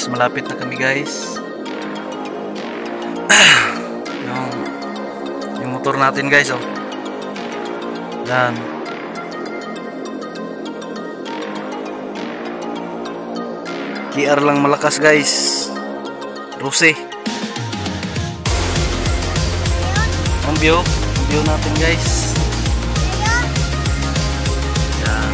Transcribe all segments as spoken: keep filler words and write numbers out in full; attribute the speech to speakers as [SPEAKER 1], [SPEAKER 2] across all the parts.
[SPEAKER 1] guys, malapit na kami guys. yung, yung motor natin guys, oh. Yan. K R lang malakas guys. Rose. Ang view, ang view natin guys. Yan.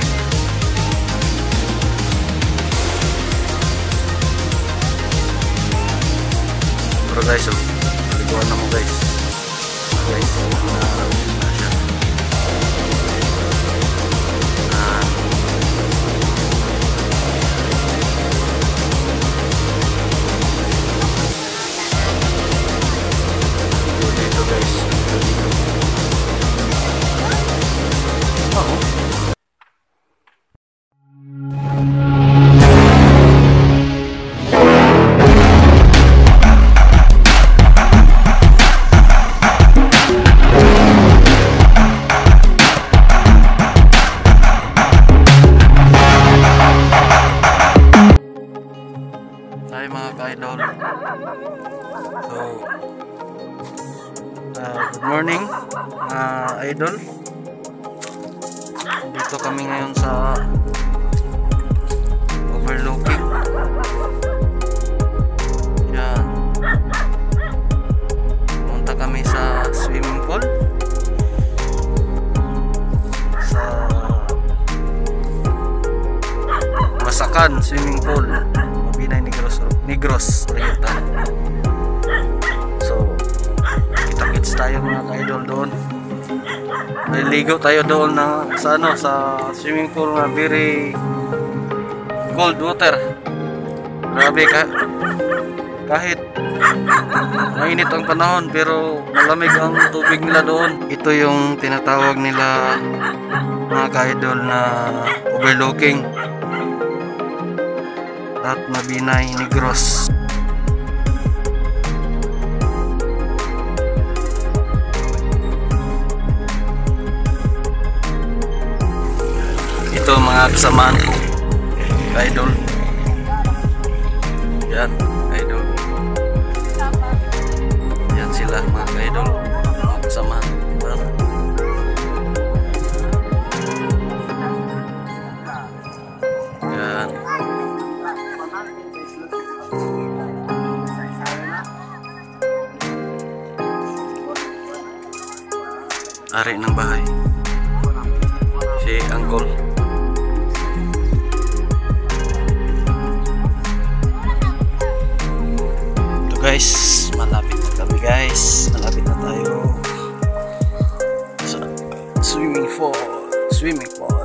[SPEAKER 1] Pero guys, oh, naliguan na mo guys. Guys, na na siya. Ah. Dito guys. Oh. Hi mga ka-idol. So uh, good morning mga idol. Dito kami ngayon sa overlooking. Yan. Punta kami sa swimming pool. Sa Masakan swimming pool. Mabinay Negros, Negros Oriental. So, kita-kits tayo mga ka-idol doon. Naliligo tayo doon na sa ano, sa swimming pool na very cold water. Grabe ka. Kahit mainit ang panahon pero malamig ang tubig nila doon. Ito yung tinatawag nila mga ka-idol na overlooking at Mabinay Negros. Ito mga kasamaan ko, idol. Yan, idol. Yan sila mga idol, mga kasamaan. Yan. Ari ng bahay si Uncle. Ito guys, malapit na kami guys. Malapit na tayo sa swimming pool. Swimming pool.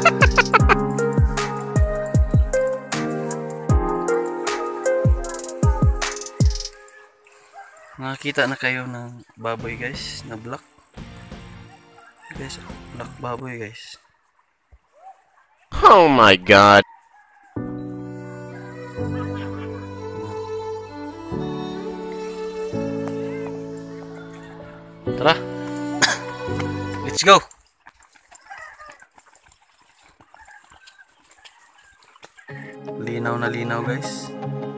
[SPEAKER 1] Nakakita na kayo ng baboy guys, na black. Guys, black baboy guys.
[SPEAKER 2] Oh my god.
[SPEAKER 1] Tara. Let's go. Linaw na linaw guys.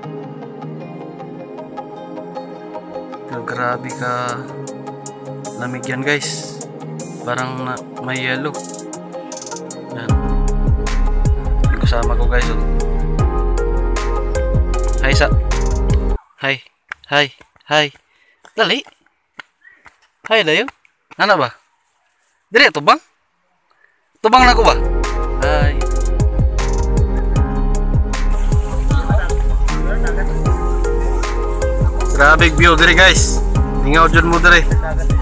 [SPEAKER 1] Pero grabe ka lamig yan guys. Parang na, may yellow. Yan. Yung kasama ko guys. Oh. Hi sa. Hi. Hi. Hi. Dali. Hi dayo. Ano ba? Dire tubang? Tubang na ko ba? Hi. Grabe view dire guys. Tingaw jud mo dire.